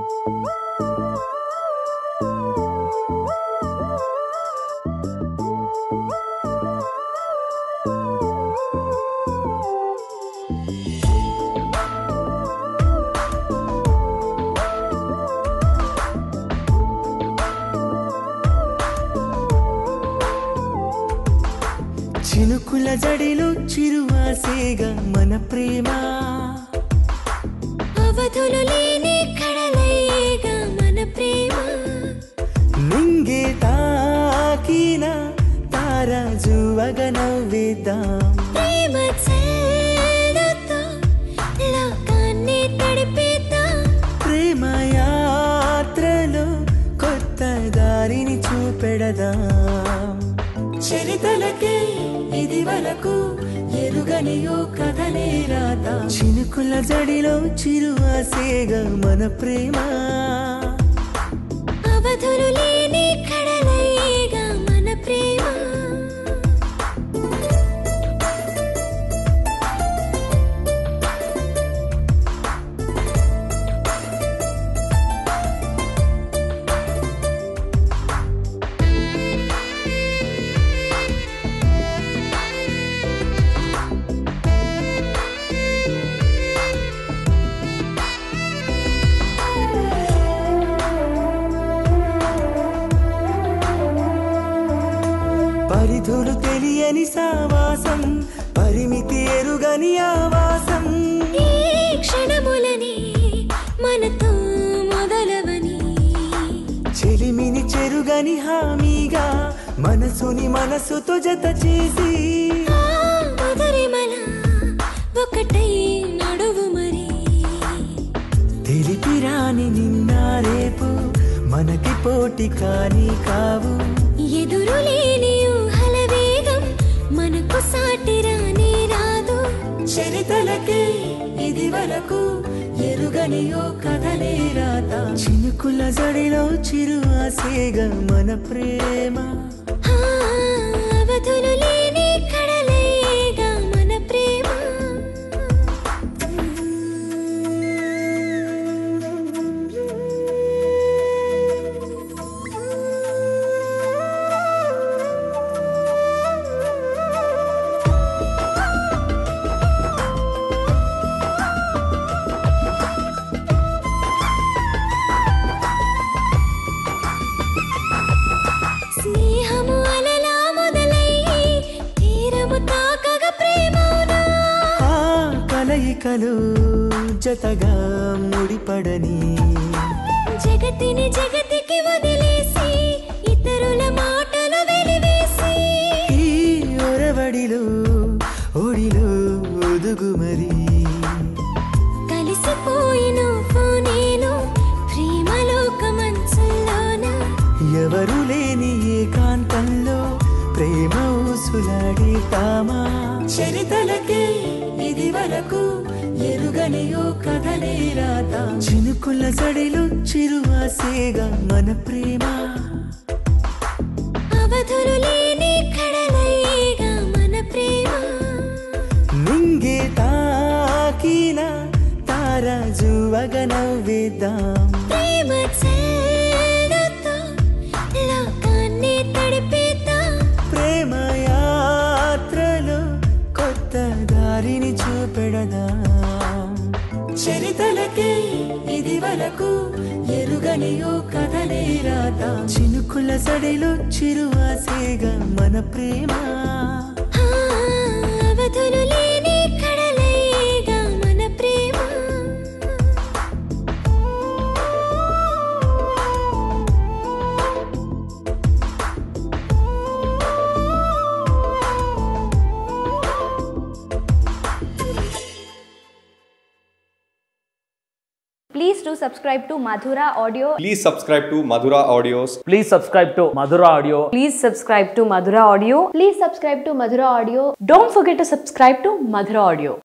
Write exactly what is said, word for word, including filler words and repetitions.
చినుకుల జడిలో చిరువాసేగా మన ప్రేమ అవధులు లేని కడలేగా మన ప్రేమ నింగే తాకిన తారాజువగ నవ్వేద్దాం ప్రేమ చెల్లతో లోకాన్ని తడిపేద్దాం ప్రేమ యాత్రలో కొత్త దారిని చూపెడదాం చరితలకే ఇది వరకు ఎరుగని ఓ కథనే రాత చినుకుల జడిలో చిరువాసేగా మన ప్రేమ అవధులు లేని కడలేగా మన ప్రేమ పరిధులు తెలియని సావాసం పరిమితి ఎరుగని ఆవాసం ఈ క్షణములని మనతో మొదలవని చెలిమిని చెరుగని హామీగా మనసుని మనసుతో జత చేసి మధురిమల ఒకటై నడువు మరి తెలిపిరాని నిన్న రేపు మనకి పోటీ కాని కావు ఎదురు లేని ఊహల వేగం మనకు సాటి రాని రాదు చరితలకే ఇది వరకు ఎరుగని ఓ కథనే రాత చినుకుల జడిలో చిరువాసేగా మన ప్రేమ అవధులు లేని కడలేగా మన ప్రేమ స్నేహము అలలా మొదలయ్యి తీరము తాకగా ప్రేమౌనా ఆ కలయికలు జతగా ముడిపడని జగతిని జగతికి వదిలేసి ఇతరుల మాటలు వెలివేసి ఈ ఒరవడిలో ఒడిలో ఒదుగు మరి కలిసిపోయిన నేను ప్రేమలోక మంచుల్లోన ఎవరు లేని ఏకాంతంలో ప్రేమ ఊసులాడి తామా చరితలకే ఇది వరకు ఎరుగని ఓ కథనే రాత చినుకుల జడిలో చిరువాసేగా మన ప్రేమ అవధులు లేని కడలేగా మన ప్రేమ నింగే తాకిన తారాజువగ నవ్వేద్దాం ప్రేమ చెల్లతో లోకాన్ని తడిపేద్దాం ప్రేమ యాత్రలో కొత్త దారిని చూపెడదాం చరితలకే ఇది వరకు ఎరుగని ఓ కథనే రాత చినుకుల సడిలో చిరువాసేగా మన ప్రేమ అవధులు లేని కడలేగా మన ప్రేమ Please do subscribe to Madhura Audio. Please subscribe to Madhura Audios. Please subscribe to Madhura Audio. Please subscribe to Madhura Audio. Please subscribe to Madhura Audio. Don't forget to subscribe to Madhura Audio.